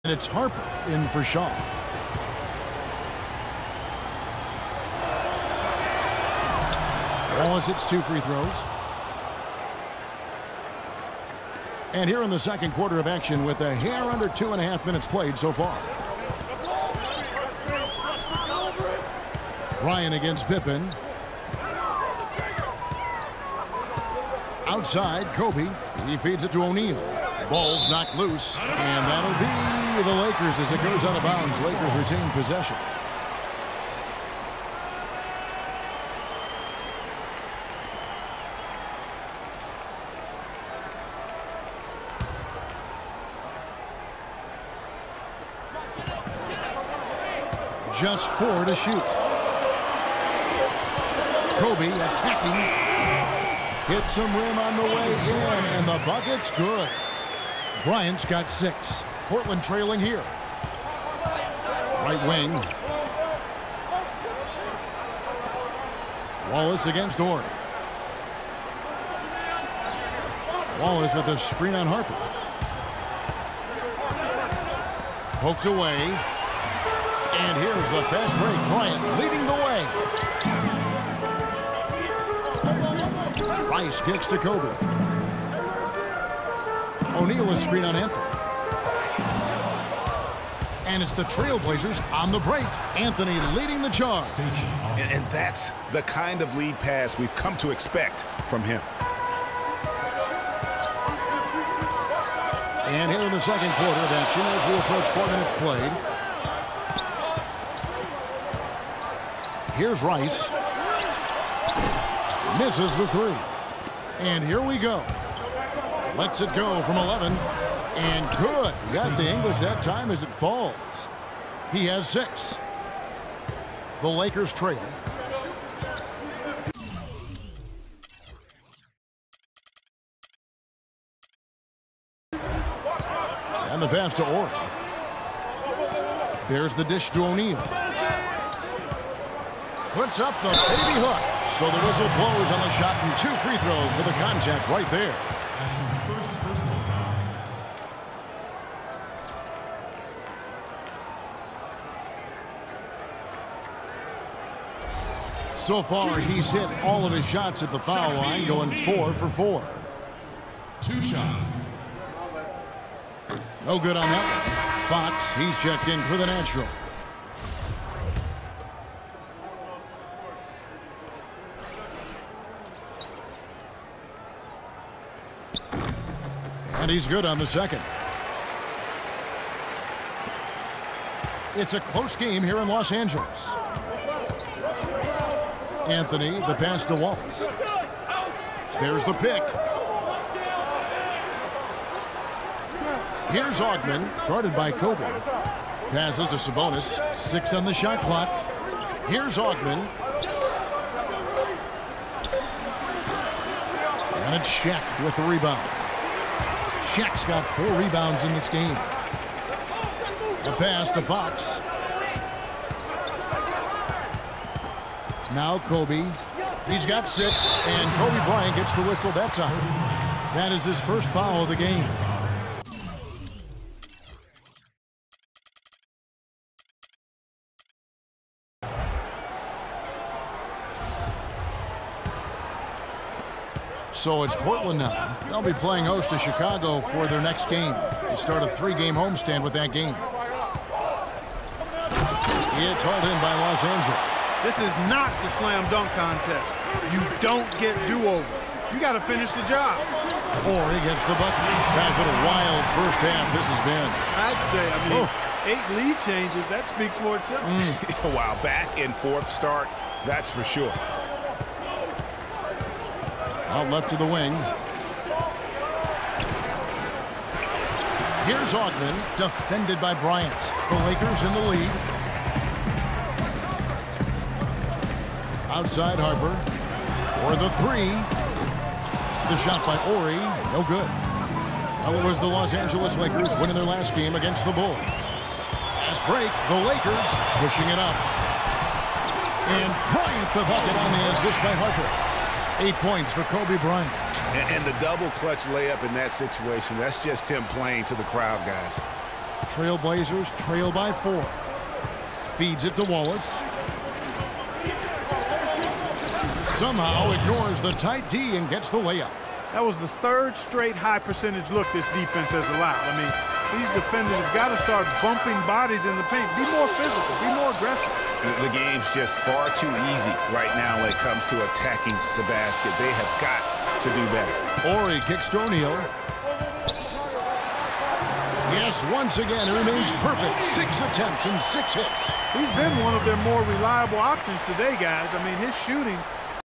It's Harper in for Shaw. Wallace hits 2 free throws. And here in the second quarter of action with a hair under 2.5 minutes played so far. Ryan against Pippen. Outside, Kobe. He feeds it to O'Neal. Ball's knocked loose, and that'll be the Lakers as it goes out of bounds. Lakers retain possession. Just 4 to shoot. Kobe attacking. Hits some rim on the way in, and the bucket's good. Bryant's got 6. Portland trailing here. Right wing. Wallace against Ori. Wallace with a screen on Harper. Poked away. And here's the fast break. Bryant leading the way. Rice kicks to Kobe. O'Neal is screen on Anthony. And it's the Trailblazers on the break. Anthony leading the charge. And that's the kind of lead pass we've come to expect from him. And here in the second quarter of action as we approach 4 minutes played. Here's Rice. Misses the 3. And here we go. Lets it go from 11. And good. Got the English that time as it falls. He has 6. The Lakers trail. And the pass to Ori. There's the dish to O'Neal. Puts up the baby hook. So the whistle blows on the shot and 2 free throws for the contact right there. So far, he's hit all of his shots at the foul line, going 4 for 4. 2 shots. No good on that one. Fox, he's checked in for the natural. And he's good on the second. It's a close game here in Los Angeles. Anthony, the pass to Wallace. There's the pick. Here's Ogden, guarded by Kobe. Passes to Sabonis. 6 on the shot clock. Here's Ogden. And it's Shaq with the rebound. Shaq's got 4 rebounds in this game. A pass to Fox. Now Kobe. He's got 6, and Kobe Bryant gets the whistle that time. That is his first foul of the game. So it's Portland now. They'll be playing host to Chicago for their next game. They start a 3-game homestand with that game. It's hauled in by Los Angeles. This is not the slam dunk contest. You don't get do-over. You got to finish the job. Ori gets the bucket. Guys, what a wild first half this has been. I'd say, 8 lead changes, that speaks for itself. Wow, back and forth start, that's for sure. Out left to the wing. Here's Ogden, defended by Bryant. The Lakers in the lead. Outside Harper. For the 3. The shot by Ori, no good. Well, it was the Los Angeles Lakers winning their last game against the Bulls. Fast break, the Lakers pushing it up. And Bryant the bucket on the assist by Harper. 8 points for Kobe Bryant. And the double clutch layup in that situation, that's just him playing to the crowd, guys. Trailblazers trail by 4. Feeds it to Wallace. Somehow ignores the tight D and gets the layup. That was the third straight high percentage look this defense has allowed. I mean, these defenders have got to start bumping bodies in the paint. Be more physical. Be more aggressive. The game's just far too easy right now when it comes to attacking the basket. They have got to do better. Horry kicks to O'Neal. Yes, once again, it remains perfect. 6 attempts and 6 hits. He's been one of their more reliable options today, guys. I mean, his shooting